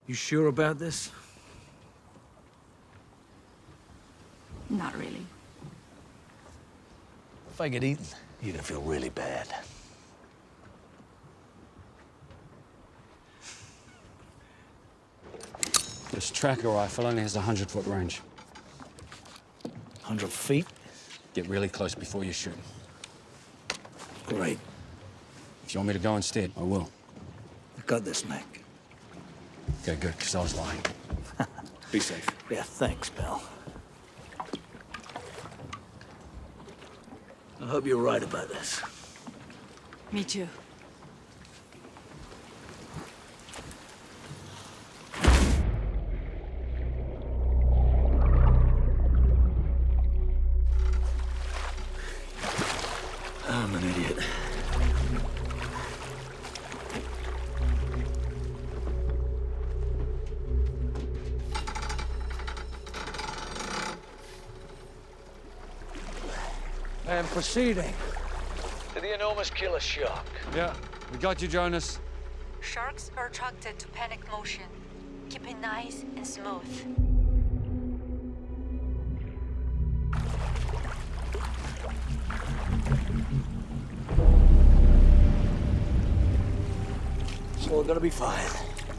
You sure about this? Not really. If I get eaten, you're gonna feel really bad. This tracker rifle only has a 100-foot range. 100 feet? Get really close before you shoot. Great. If you want me to go instead, I will. I got this, Mac. Okay, good, because I was lying. Be safe. Yeah, thanks, pal. I hope you're right about this. Me too. I'm an idiot. And proceeding to the enormous killer shark. Yeah, we got you, Jonas. Sharks are attracted to panic motion. Keep it nice and smooth. It's all gonna be fine.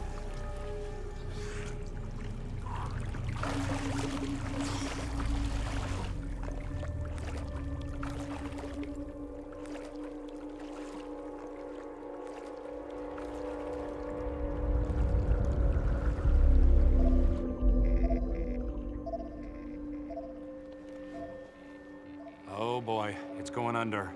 Oh boy, it's going under.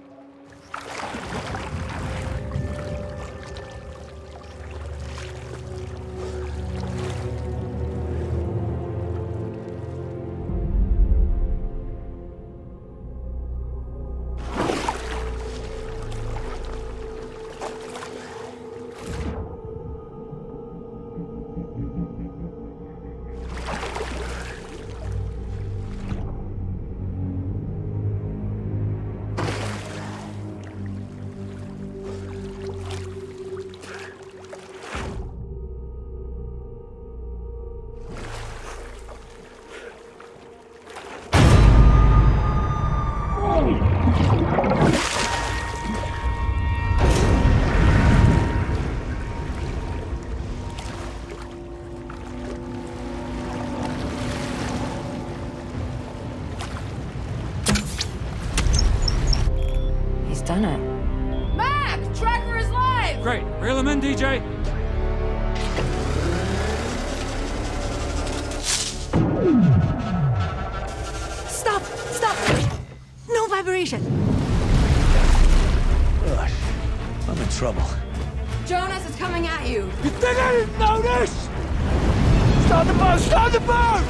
Done it. Mac! Tracker is live! Great, reel him in, DJ. Stop! Stop! No vibration! Gosh, I'm in trouble. Jonas is coming at you. You think I didn't notice? Start the boat! Start the boat!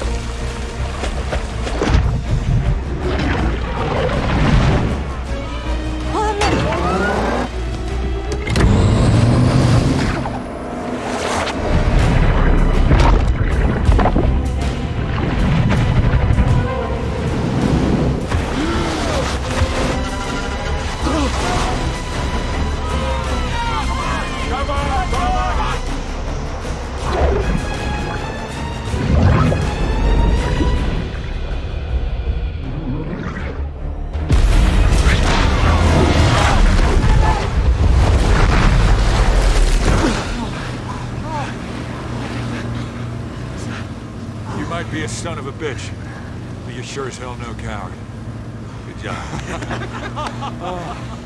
Be a son of a bitch, but you're sure as hell no coward. Good job.